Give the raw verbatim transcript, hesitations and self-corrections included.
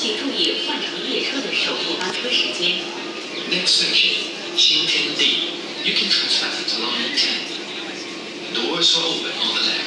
请注意换乘列车的首部班车时间。 Next station, 新天地. You can transfer to line ten. Doors are open on the left.